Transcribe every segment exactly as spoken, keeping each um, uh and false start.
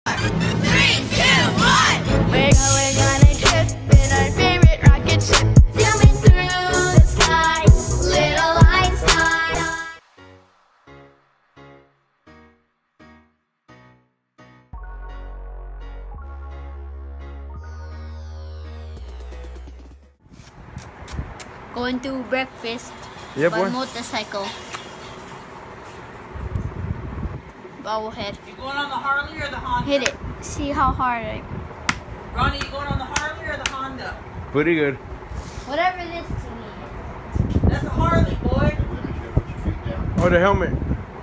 Three, two, one. We're going on a trip in our favorite rocket ship, zooming through the sky. Little Einstein. Going to breakfast Yeah, by boy. motorcycle. Bobblehead. You going on the Harley or the Honda? Hit it. See how hard I. Ronnie, you going on the Harley or the Honda? Pretty good. Whatever this to me. That's a Harley, boy. Oh, the helmet.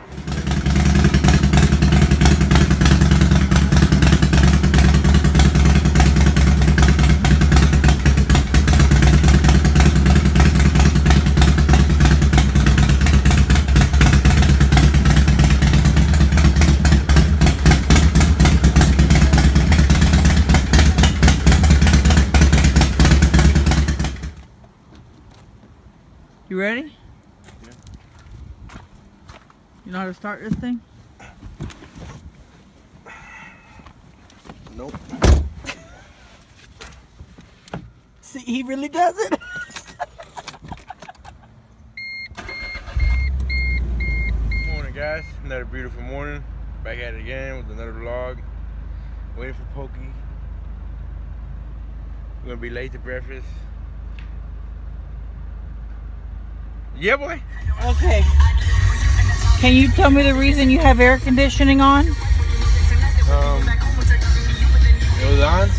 You ready? Yeah. You know how to start this thing? Nope. See, he really does it. Good morning, guys. Another beautiful morning. Back at it again with another vlog. Waiting for Pokey. We're gonna be late to breakfast. Yeah, boy. Okay. Can you tell me the reason you have air conditioning on? Um, it was on.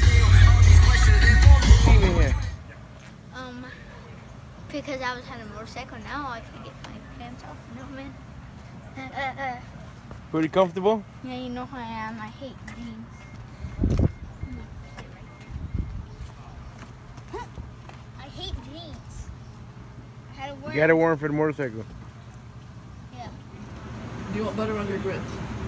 Yeah. Um, because I was on a motorcycle, now I can get my pants off. No man. Uh, uh, uh. Pretty comfortable. Yeah, you know how I am. I hate jeans. I hate jeans. I had to wear. You got it warm for the motorcycle. Yeah. Do you want butter on your grits?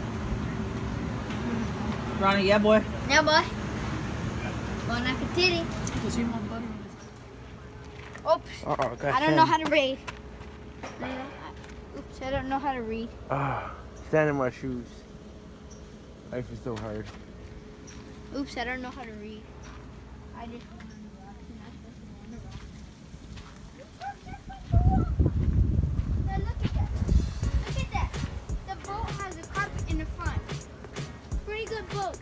Ronnie, yeah, boy. Now, boy. Bon appetit. Does he want butter on Oops. Uh oh, I don't know how to read. I don't know- I- Oops, I don't know how to read. Ah, stand in my shoes. Life is so hard. Oops, I don't know how to read. I just. Now look at that. Look at that. The boat has a carpet in the front. Pretty good boat.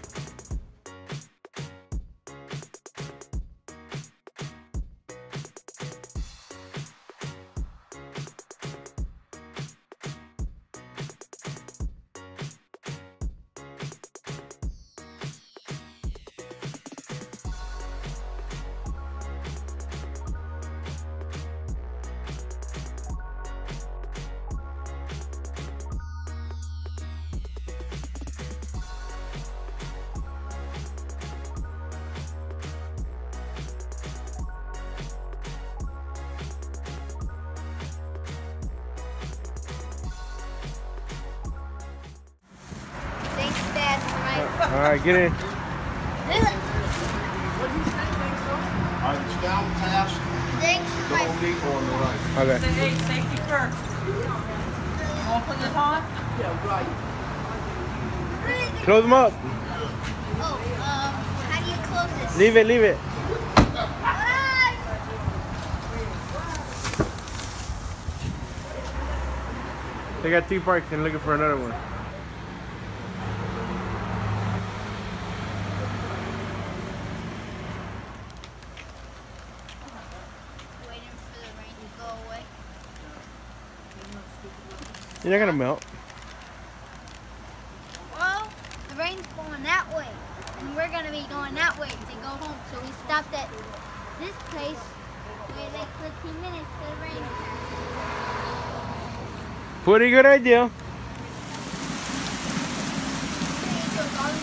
Thanks, Dad, for my. All right, get in. On the down pass, Thanks for the my. Home Depot on the right. Okay. Hey, safety first. Want to put this on? Yeah, right. Close them up. Oh, um, how do you close this? Leave it, leave it. Ah! They got two parks and looking for another one. Waiting for the rain to go away. You're not gonna melt. Well, the rain's going that way, and we're gonna be going that way to go home. So we stopped at this place. Waited like fifteen minutes for the rain to pass. Pretty good idea. Okay, so it's all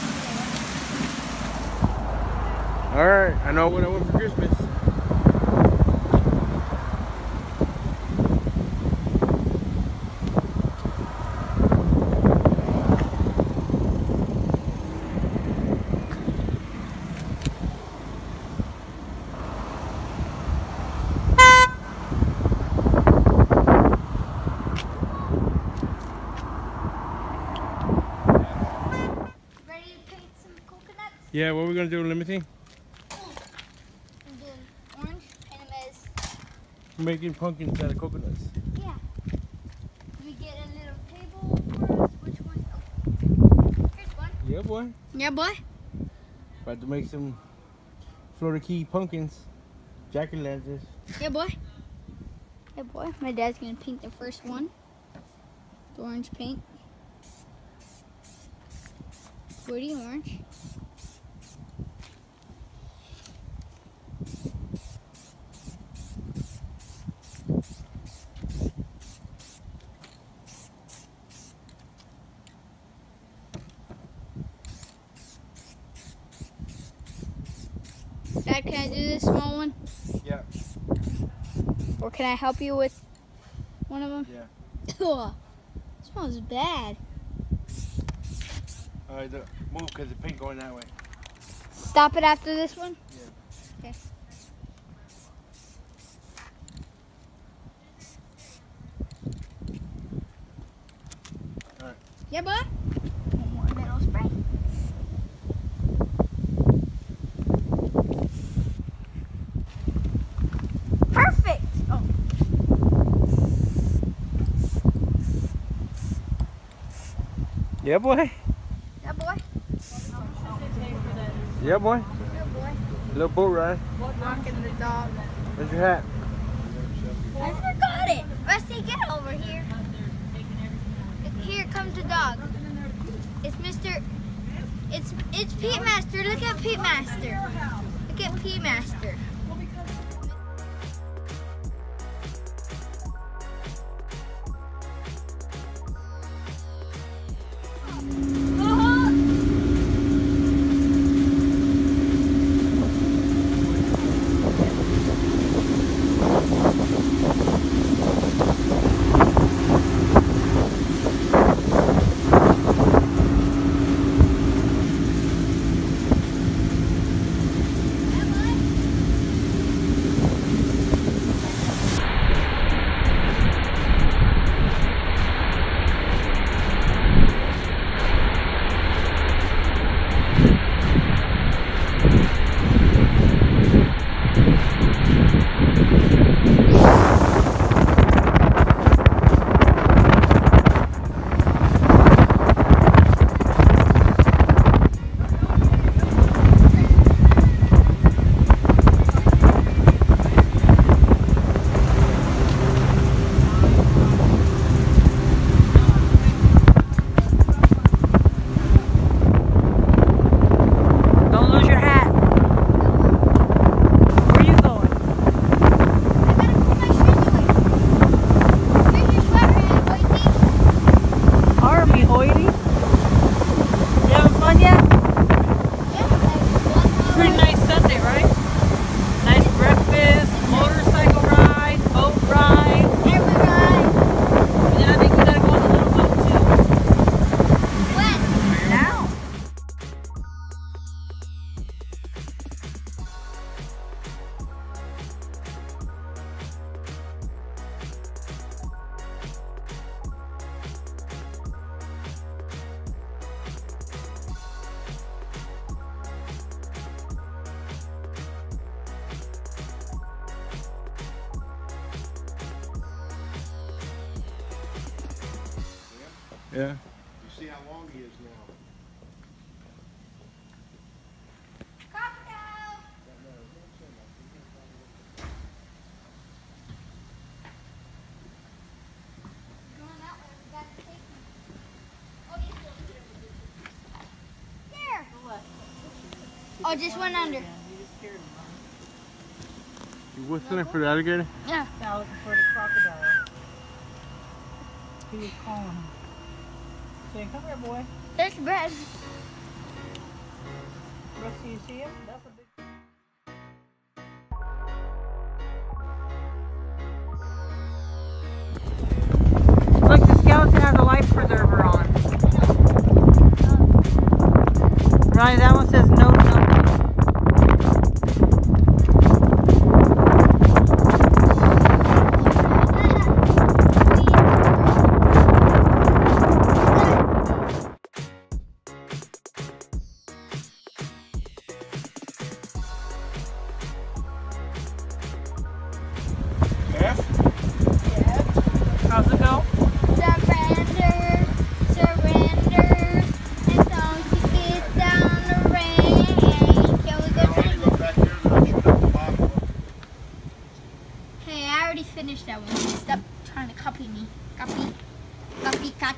there. All right, I know what I want for Christmas. Ready to paint some Yeah, what are we gonna do, Limity? I'm doing orange and a mess. Making pumpkins out of coconuts. Yeah. We get a little table for us. Which one? Oh. Here's one. Yeah, boy. Yeah, boy. About to make some Florida Key pumpkins. Jack-o'-lanterns. Yeah, boy. Yeah, boy. My dad's gonna paint the first one. The orange paint. Pretty orange. Dad, can I do this small one? Yeah. Or can I help you with one of them? Yeah. Ugh. Smells bad. Alright, move because the paint going that way. Stop it after this one? Yeah. Okay. Alright. Yeah, bud? One more metal spray. Perfect! Oh. Yeah, boy. Yeah, boy. Yeah, boy. Yeah, boy. Little boat ride. Walking the dog. Where's your hat? I forgot it. Rusty, get over here. Here comes the dog. It's Mister It's it's Pete Master. Look at Pete Master. Look at Pete Master. Yeah. You see how long he is now. Crocodile! Going that way, we gotta take him. Oh, he's still here. Oh, just went under. You whistling for the alligator? Yeah. Now looking for the crocodile. He was calling him. Saying, come here, boy. There's bread. Rusty, you see him? That's a big... Look, the skeleton has a life preserver on. Right, that one says no jumping.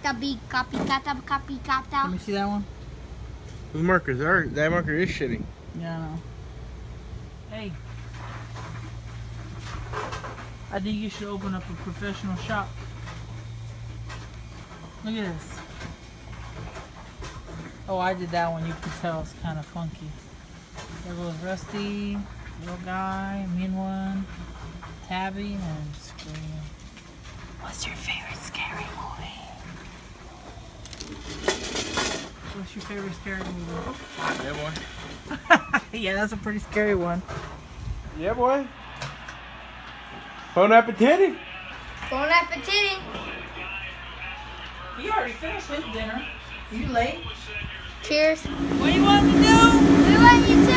copycata, big copycata, Let copycata. me see that one. Those markers are, that marker is shitty. Yeah, I know. Hey. I think you should open up a professional shop. Look at this. Oh, I did that one. You can tell it's kind of funky. There goes Rusty, little guy, mean one, Tabby, and Scream. What's your favorite scary movie? What's your favorite scary movie? Yeah, boy. Yeah, that's a pretty scary one. Yeah, boy. Bon appetit. Bon appetit. He already finished his dinner. You late? Cheers. What do you want to do? We want you to